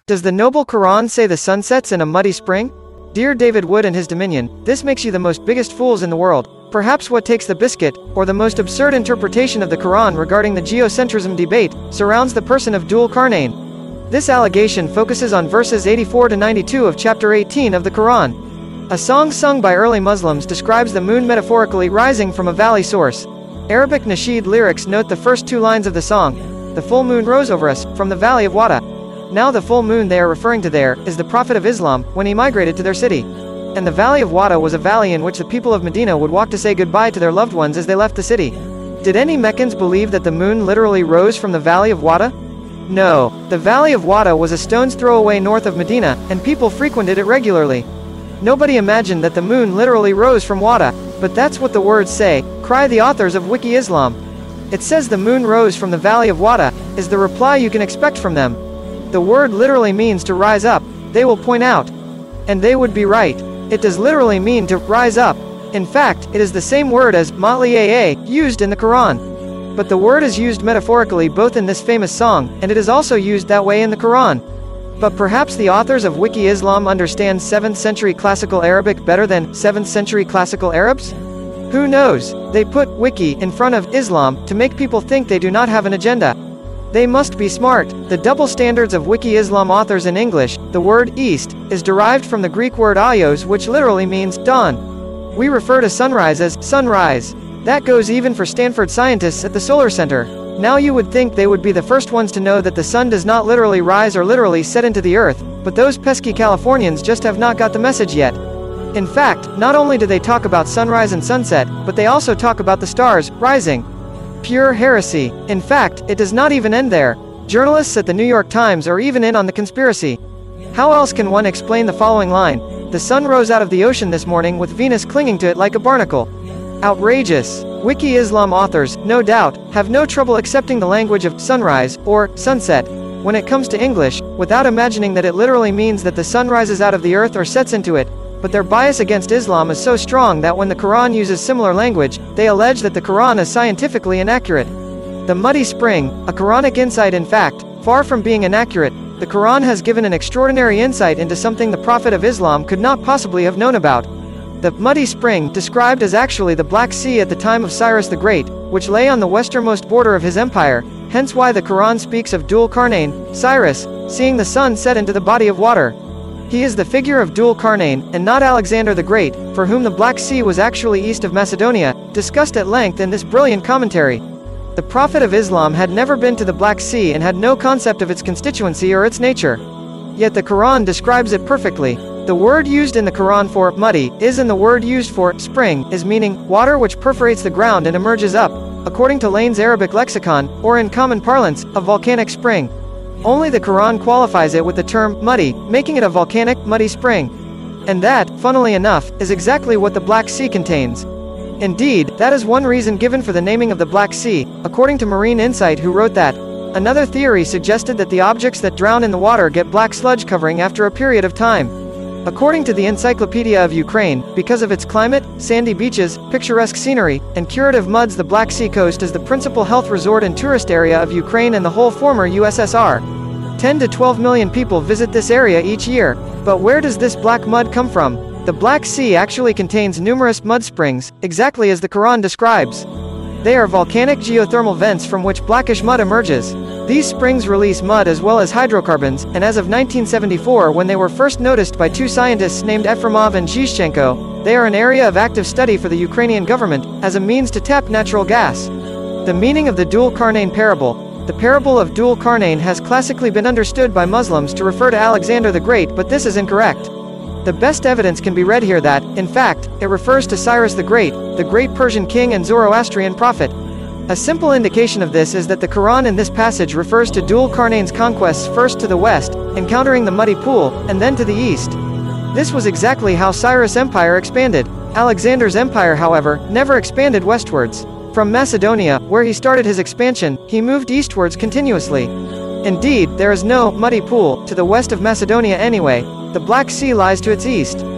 Does the noble Quran say the sun sets in a muddy spring? Dear David Wood and his dominion, this makes you the most biggest fools in the world. Perhaps what takes the biscuit, or the most absurd interpretation of the Quran regarding the geocentrism debate, surrounds the person of Dhul Qarnayn. This allegation focuses on verses 84 to 92 of chapter 18 of the Quran. A song sung by early Muslims describes the moon metaphorically rising from a valley source. Arabic nasheed lyrics note the first two lines of the song: "The full moon rose over us, from the valley of Wada." Now the full moon they are referring to there, is the Prophet of Islam, when he migrated to their city. And the valley of Wada was a valley in which the people of Medina would walk to say goodbye to their loved ones as they left the city. Did any Meccans believe that the moon literally rose from the valley of Wada? No, the valley of Wada was a stone's throw away north of Medina, and people frequented it regularly. Nobody imagined that the moon literally rose from Wada, but that's what the words say, cry the authors of Wiki Islam. It says the moon rose from the valley of Wada, is the reply you can expect from them. The word literally means to rise up, they will point out. And they would be right. It does literally mean to rise up. In fact, it is the same word as ma'liaa used in the Quran. But the word is used metaphorically both in this famous song, and it is also used that way in the Quran. But perhaps the authors of Wiki Islam understand 7th century classical Arabic better than 7th century classical Arabs? Who knows? They put Wiki in front of Islam to make people think they do not have an agenda. They must be smart. The double standards of Wiki Islam authors in English, the word east, is derived from the Greek word aios, which literally means dawn. We refer to sunrise as sunrise. That goes even for Stanford scientists at the Solar Center. Now you would think they would be the first ones to know that the sun does not literally rise or literally set into the earth, but those pesky Californians just have not got the message yet. In fact, not only do they talk about sunrise and sunset, but they also talk about the stars rising. Pure heresy. In fact, it does not even end there. Journalists at the New York Times are even in on the conspiracy. How else can one explain the following line? The sun rose out of the ocean this morning with Venus clinging to it like a barnacle. Outrageous. Wiki Islam authors, no doubt, have no trouble accepting the language of sunrise, or sunset, when it comes to English, without imagining that it literally means that the sun rises out of the earth or sets into it. But their bias against Islam is so strong that when the Quran uses similar language, they allege that the Quran is scientifically inaccurate. The muddy spring, a Quranic insight in fact, far from being inaccurate, the Quran has given an extraordinary insight into something the Prophet of Islam could not possibly have known about. The muddy spring, described as actually the Black Sea at the time of Cyrus the Great, which lay on the westernmost border of his empire, hence why the Quran speaks of Dhul Qarnayn, Cyrus, seeing the sun set into the body of water. He is the figure of Dhul Qarnayn, and not Alexander the Great, for whom the Black Sea was actually east of Macedonia, discussed at length in this brilliant commentary. The Prophet of Islam had never been to the Black Sea and had no concept of its constituency or its nature. Yet the Quran describes it perfectly. The word used in the Quran for muddy is, and the word used for spring is, meaning water which perforates the ground and emerges up, according to Lane's Arabic lexicon, or in common parlance, a volcanic spring. Only the Quran qualifies it with the term muddy, making it a volcanic, muddy spring. And that, funnily enough, is exactly what the Black Sea contains. Indeed, that is one reason given for the naming of the Black Sea, according to Marine Insight, who wrote that. Another theory suggested that the objects that drown in the water get black sludge covering after a period of time. According to the Encyclopedia of Ukraine, because of its climate, sandy beaches, picturesque scenery, and curative muds, the Black Sea coast is the principal health resort and tourist area of Ukraine and the whole former USSR. 10 to 12 million people visit this area each year. But where does this black mud come from? The Black Sea actually contains numerous mud springs, exactly as the Quran describes. They are volcanic geothermal vents from which blackish mud emerges. These springs release mud as well as hydrocarbons, and as of 1974, when they were first noticed by two scientists named Efremov and Zhishchenko, they are an area of active study for the Ukrainian government, as a means to tap natural gas. The meaning of the Dhul Qarnayn parable. The parable of Dhul Qarnayn has classically been understood by Muslims to refer to Alexander the Great, but this is incorrect. The best evidence can be read here that, in fact, it refers to Cyrus the great Persian king and Zoroastrian prophet. A simple indication of this is that the Quran in this passage refers to Dhul Qarnayn's conquests first to the west, encountering the muddy pool, and then to the east. This was exactly how Cyrus' empire expanded. Alexander's empire, however, never expanded westwards. From Macedonia, where he started his expansion, he moved eastwards continuously. Indeed, there is no muddy pool to the west of Macedonia anyway. The Black Sea lies to its east.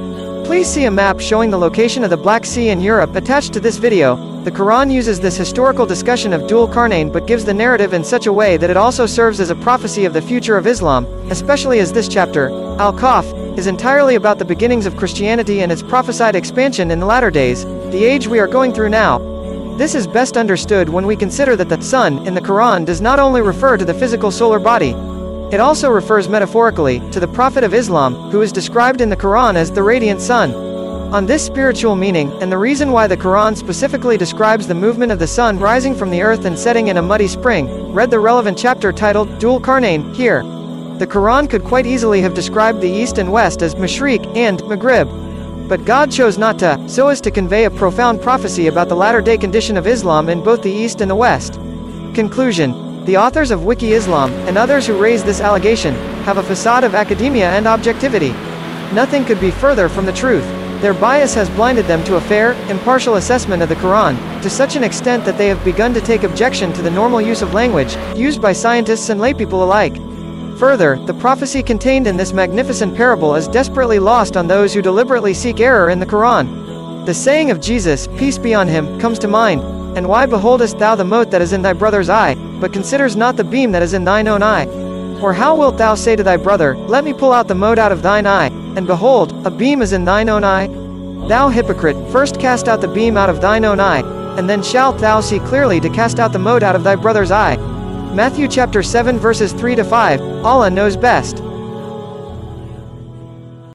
Please see a map showing the location of the Black Sea in Europe attached to this video. The Quran uses this historical discussion of Dhul Qarnayn but gives the narrative in such a way that it also serves as a prophecy of the future of Islam, especially as this chapter, Al-Kahf, is entirely about the beginnings of Christianity and its prophesied expansion in the latter days, the age we are going through now. This is best understood when we consider that the sun in the Quran does not only refer to the physical solar body. It also refers metaphorically to the Prophet of Islam, who is described in the Quran as the radiant sun. On this spiritual meaning, and the reason why the Quran specifically describes the movement of the sun rising from the earth and setting in a muddy spring, read the relevant chapter titled Dhul Qarnayn here. The Quran could quite easily have described the east and west as Mashriq and Maghrib. But God chose not to, so as to convey a profound prophecy about the latter-day condition of Islam in both the east and the west. Conclusion. The authors of Wiki Islam, and others who raise this allegation, have a facade of academia and objectivity. Nothing could be further from the truth. Their bias has blinded them to a fair, impartial assessment of the Quran, to such an extent that they have begun to take objection to the normal use of language, used by scientists and laypeople alike. Further, the prophecy contained in this magnificent parable is desperately lost on those who deliberately seek error in the Quran. The saying of Jesus, peace be on him, comes to mind, "And why beholdest thou the mote that is in thy brother's eye, but considers not the beam that is in thine own eye? Or how wilt thou say to thy brother, let me pull out the mote out of thine eye, and behold, a beam is in thine own eye? Thou hypocrite, first cast out the beam out of thine own eye, and then shalt thou see clearly to cast out the mote out of thy brother's eye." Matthew chapter 7 verses 3 to 5, Allah knows best.